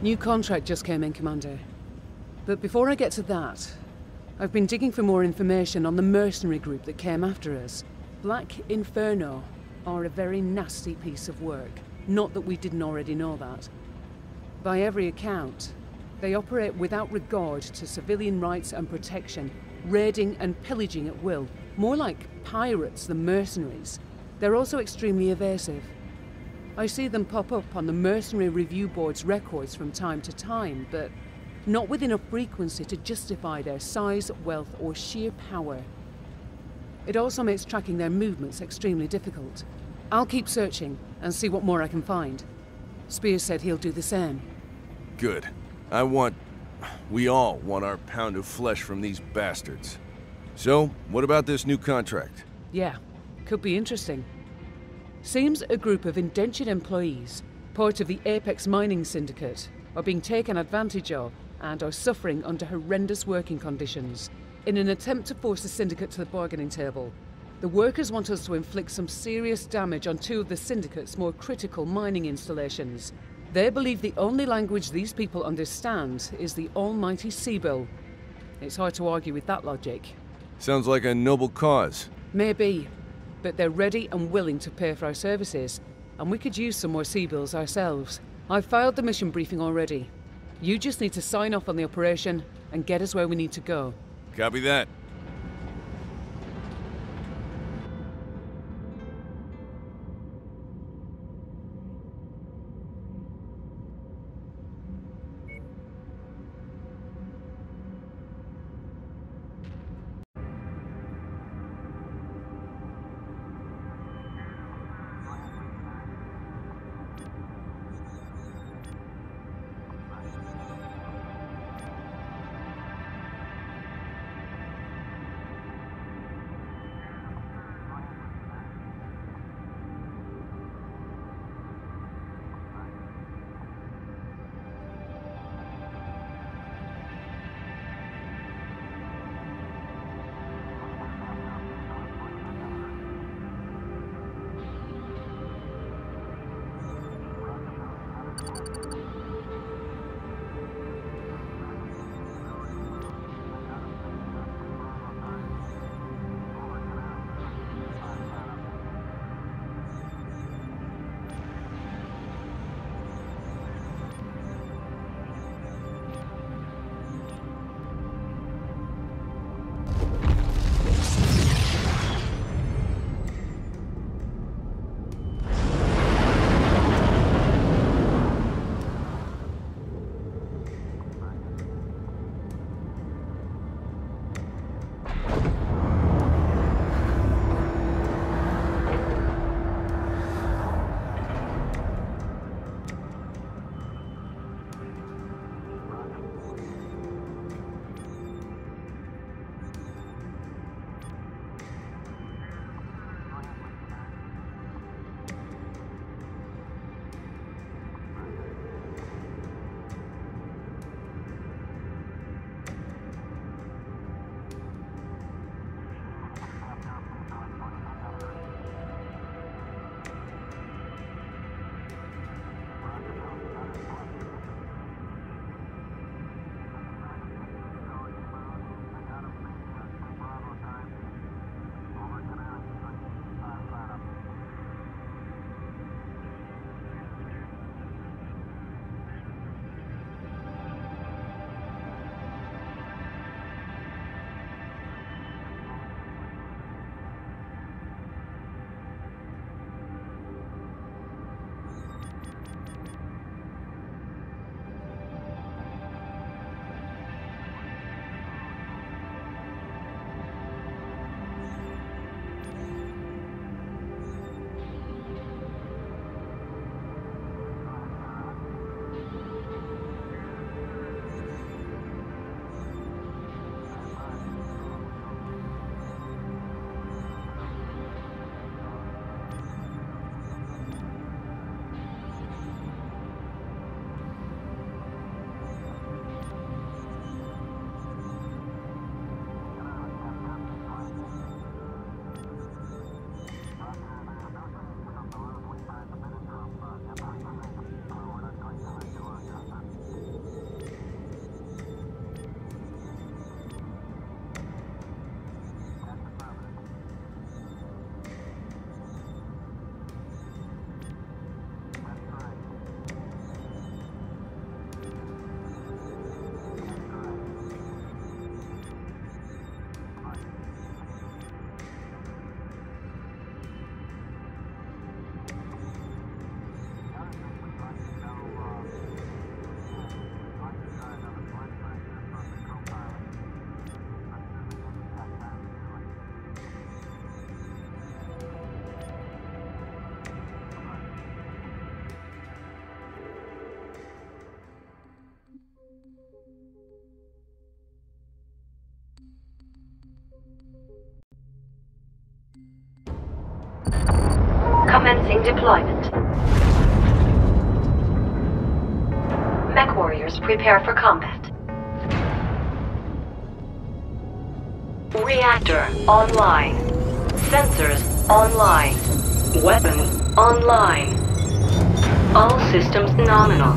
New contract just came in, Commander. But before I get to that, I've been digging for more information on the mercenary group that came after us. Black Inferno are a very nasty piece of work. Not that we didn't already know that. By every account, they operate without regard to civilian rights and protection, raiding and pillaging at will, more like pirates than mercenaries. They're also extremely evasive. I see them pop up on the Mercenary Review Board's records from time to time, but not with enough frequency to justify their size, wealth, or sheer power. It also makes tracking their movements extremely difficult. I'll keep searching and see what more I can find. Spears said he'll do the same. Good. We all want our pound of flesh from these bastards. So, what about this new contract? Yeah, could be interesting. Seems a group of indentured employees, part of the Apex Mining Syndicate, are being taken advantage of and are suffering under horrendous working conditions. In an attempt to force the Syndicate to the bargaining table, the workers want us to inflict some serious damage on two of the Syndicate's more critical mining installations. They believe the only language these people understand is the almighty Seabill. It's hard to argue with that logic. Sounds like a noble cause. Maybe, but they're ready and willing to pay for our services, and we could use some more Seabills ourselves. I've filed the mission briefing already. You just need to sign off on the operation and get us where we need to go. Copy that. Commencing deployment. Mech warriors prepare for combat. Reactor online. Sensors online. Weapons online. All systems nominal.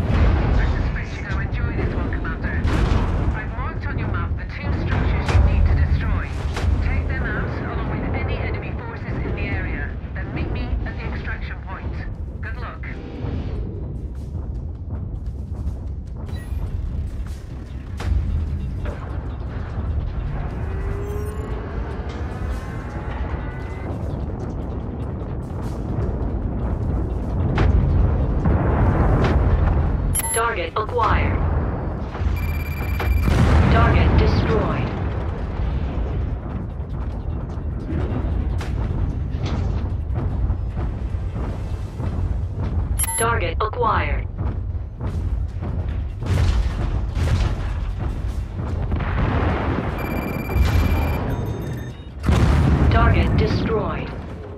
Target acquired. Target destroyed. Target acquired. Target destroyed.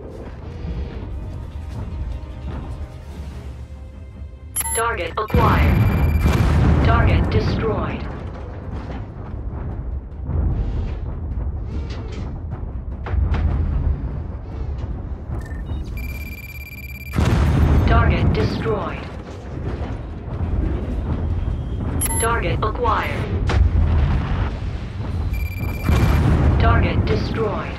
Target acquired. Target destroyed. Target destroyed. Target acquired. Target destroyed.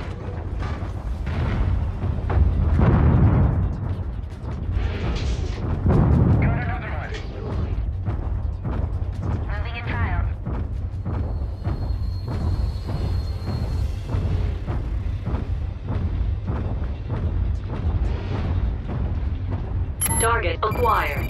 Target acquired.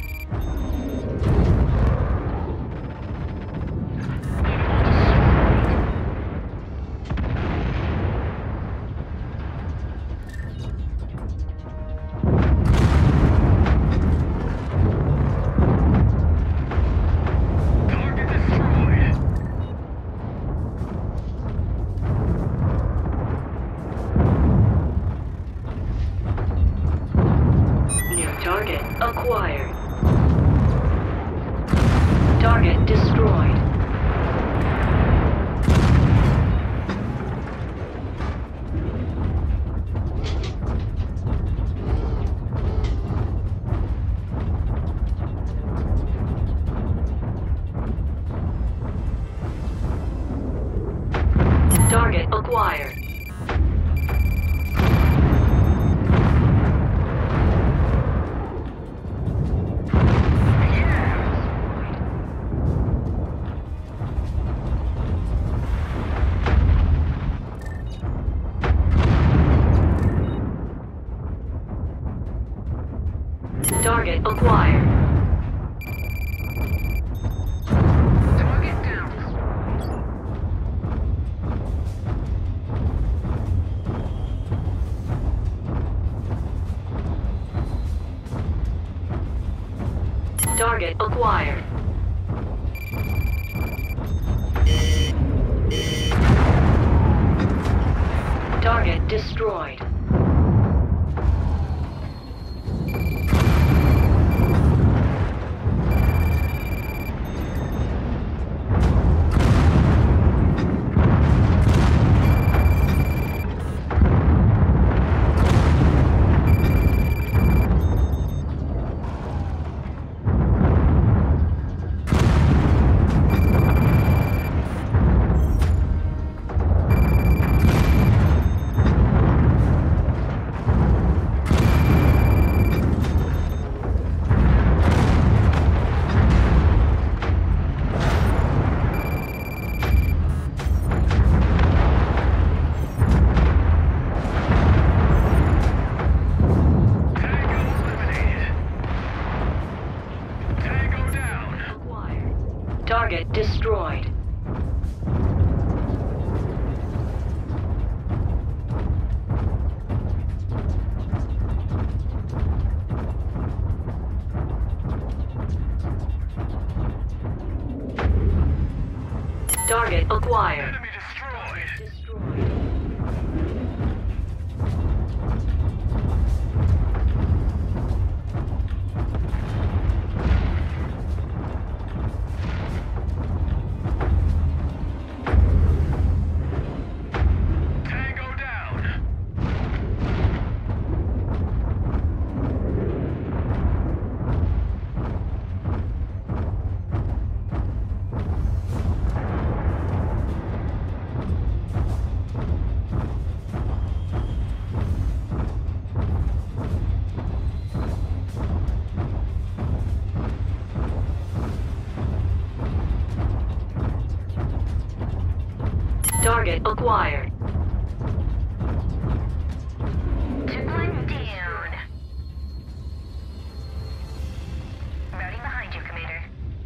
Target acquired. Target destroyed. Target acquired. Target acquired. Target down. Target acquired. Target destroyed. Target destroyed. Target acquired. Enemy destroyed. Destroyed. Target acquired. Took one down. Routing behind you, Commander.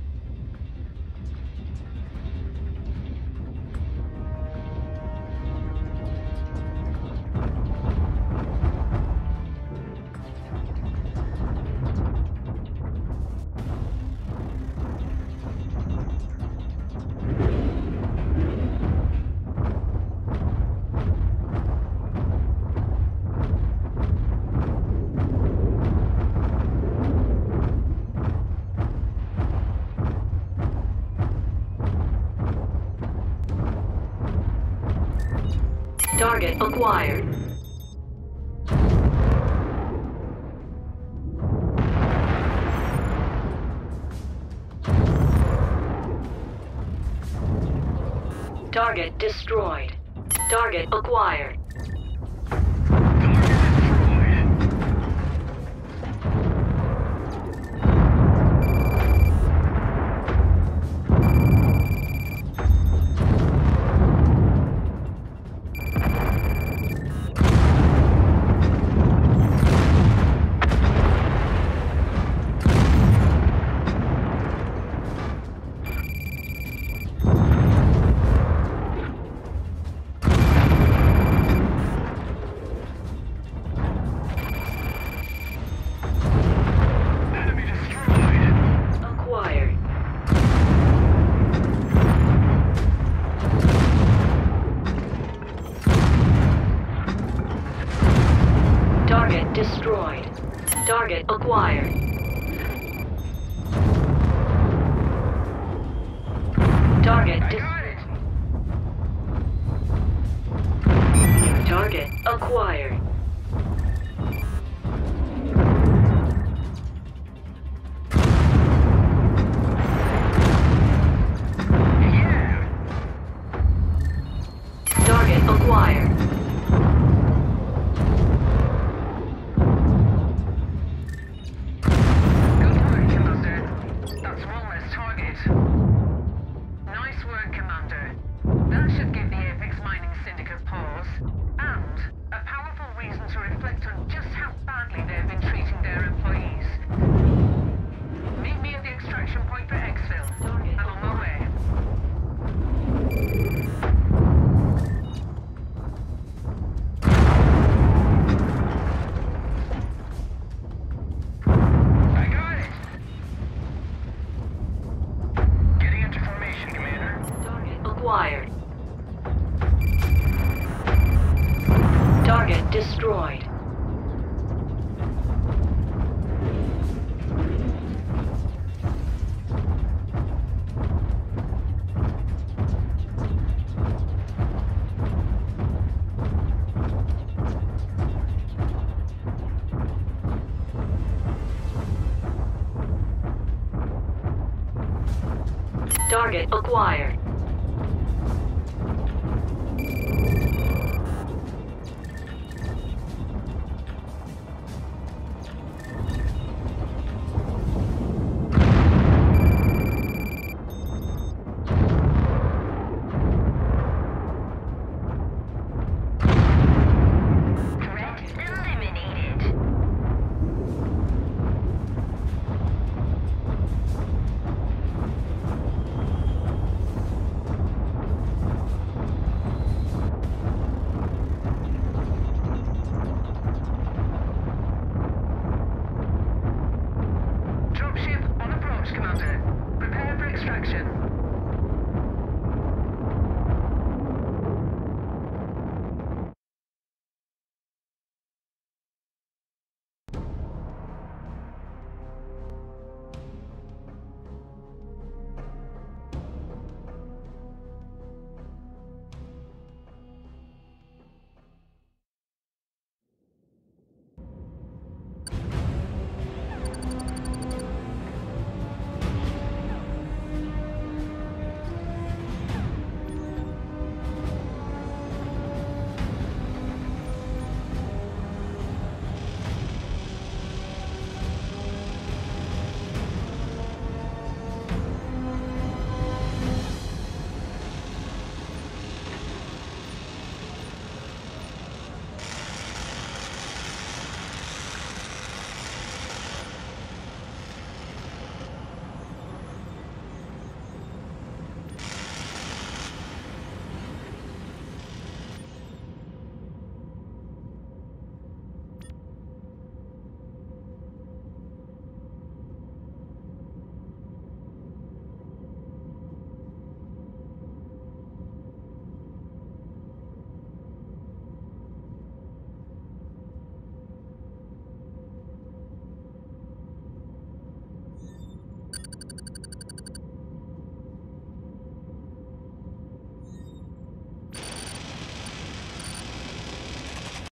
Target acquired. Target destroyed. Target acquired. Acquired. Target destroyed. Target acquired. Target Target acquired. Target acquired. Good work, Commander. That's one less target. Nice work, Commander. That should give the Apex Mining Syndicate pause, and a powerful reason to reflect on just how badly they've been treating their employees. Meet me at the extraction point for Exfil. I'm on my way. I got it! Getting into formation, Commander. Target acquired. Target destroyed. Target acquired.